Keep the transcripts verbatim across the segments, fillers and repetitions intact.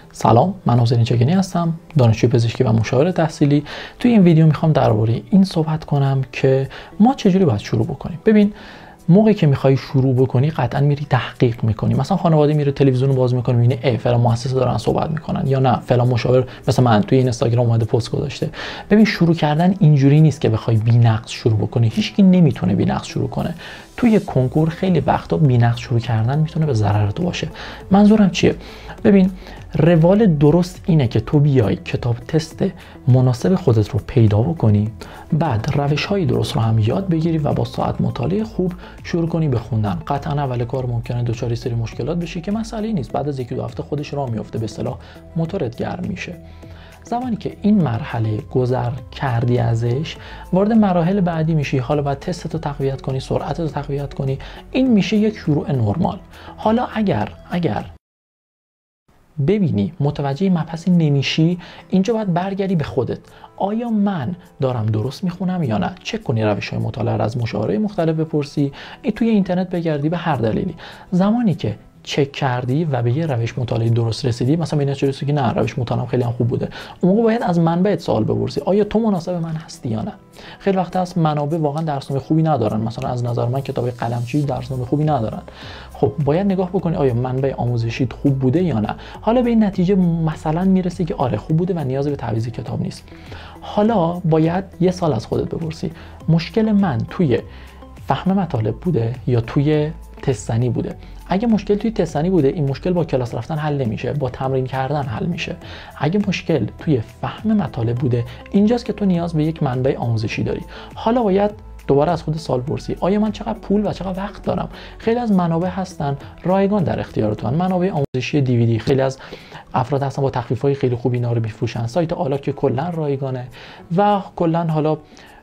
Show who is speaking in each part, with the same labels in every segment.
Speaker 1: سلام، من حسین چگنی هستم، دانشجوی پزشکی و مشاور تحصیلی. توی این ویدیو میخوام درباره این صحبت کنم که ما چجوری باید شروع بکنیم. ببین، موقعی که میخوای شروع بکنی قطعا میری تحقیق میکنی. مثلا خانواده میره تلویزیون رو باز میکنه، میبینه ای فلان مؤسسه دارن صحبت میکنن، یا نه فلان مشاور مثلا من توی اینستاگرام اومده پست گذاشته. ببین، شروع کردن اینجوری نیست که بخوای بی‌نقص شروع بکنی. هیچکی نمیتونه بی‌نقص شروع کنه. توی کنکور خیلی وقتا بی‌نقص شروع کردن میتونه به ضرر تو باشه. منظورم چیه؟ ببین، روال درست اینه که تو بیای کتاب تست مناسب خودت رو پیدا بکنی، بعد روش‌های درست رو هم یاد بگیری و با ساعت مطالعه خوب شروع کنی به خوندن. قطعا اول کار ممکنه دچار سری مشکلات بشی که مسئله نیست، بعد از یکی دو هفته خودش راه میفته، به اصطلاح موتورت گرم میشه. زمانی که این مرحله گذر کردی ازش، وارد مراحل بعدی میشی. حالا باید تستت رو تقویت کنی، سرعتت رو تقویت کنی. این میشه یک شروع نرمال. حالا اگر اگر ببینی متوجه مبحثی نمیشی، اینجا باید برگردی به خودت. آیا من دارم درست میخونم یا نه؟ چک کنی روش‌های مطالعه رو از مشاورای مختلف بپرسی، ای توی اینترنت بگردی، به هر دلیلی. زمانی که چک کردی و به یه روش مطالعه درست رسیدی، مثلا به این نتیجه رسیدی که نه، روش مطالعه خیلی هم خوب بوده، اون موقع باید از منبعت سوال بپرسی، آیا تو مناسب من هستی یا نه؟ خیلی وقتا هست منابع واقعا درسنامه خوبی ندارن، مثلا از نظر من کتاب قلمچی درسنامه خوبی ندارن. خب باید نگاه بکنی آیا منبع آموزشیت خوب بوده یا نه. حالا به این نتیجه مثلا میرسی که آره خوب بوده و نیاز به تعویض کتاب نیست. حالا باید یه سال از خودت بپرسی، مشکل من توی فهم مطالب بوده یا توی تستنی بوده؟ اگه مشکل توی تستنی بوده، این مشکل با کلاس رفتن حل نمیشه، با تمرین کردن حل میشه. اگه مشکل توی فهم مطالب بوده، اینجاست که تو نیاز به یک منبع آموزشی داری. حالا باید دوباره از خود سوال پرسی، آیا من چقدر پول و چقدر وقت دارم؟ خیلی از منابع هستن رایگان در اختیارتون، منابع آموزشی دیویدی. خیلی از افراد هستن با تخفیف‌های خیلی خوبی اینا رو میفروشن. سایت آلا که کلا رایگانه و کلا حالا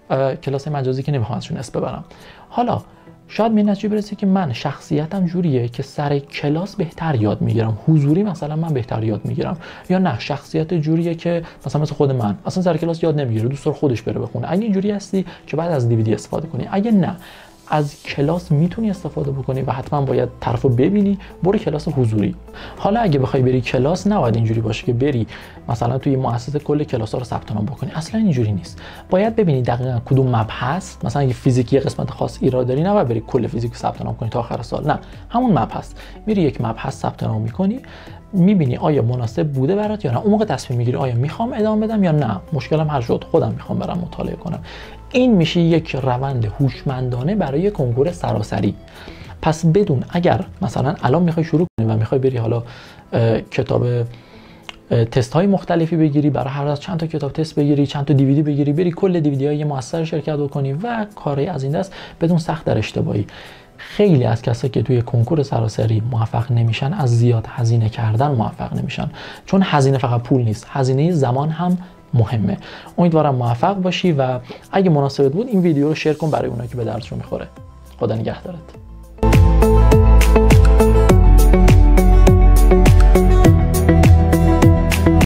Speaker 1: کلاس مجازی که نمیخوام ازشون اسم ببرم. حالا شاید به نتیجه برسی که من شخصیتم جوریه که سر کلاس بهتر یاد میگیرم، حضوری مثلا من بهتر یاد میگیرم، یا نه شخصیت جوریه که مثلا مثل خود من اصلا سر کلاس یاد نمیگیره، دوست داره خودش بره بخونه. اگه اینجوری هستی که بعد از دیویدی استفاده کنی. اگه نه، از کلاس میتونی استفاده بکنی و حتما باید طرفو ببینی، برو کلاس حضوری. حالا اگه بخوای بری کلاس، نباید اینجوری باشه که بری مثلا توی مؤسسه کل کلاس‌ها رو ثبت نام بکنی. اصلا اینجوری نیست. باید ببینی دقیقاً کدوم مبحث، مثلا اگه فیزیکی قسمت خاص ایراد داری، نباید بری کل فیزیک رو ثبت نام کنی تا آخر سال. نه، همون مبحث میری یک مبحث ثبت نام میکنی، میبینی آیا مناسب بوده برات یا نه. اون موقع تصمیم میگیری آیا میخوام ادامه بدم یا نه، مشکلم حل شد، خودم میخوام برم مطالعه کنم. این میشه یک روند هوشمندانه برای کنکور سراسری. پس بدون اگر مثلا الان میخوای شروع کنی و میخوای بری حالا کتاب تست های مختلفی بگیری، برای هر از چند تا کتاب تست بگیری، چند تا دیویدی بگیری، بری کل دیویدی های مؤسسه شرکت بکنی و کاری از این دست بدون سخت در اشتباهی. خیلی از کسایی که توی کنکور سراسری موفق نمیشن، از زیاد هزینه کردن موفق نمیشن. چون هزینه فقط پول نیست، هزینه زمان هم مهمه. امیدوارم موفق باشی و اگه مناسبت بود این ویدیو رو شیر کن برای اونایی که به دردشون میخوره. خدا نگهدارت.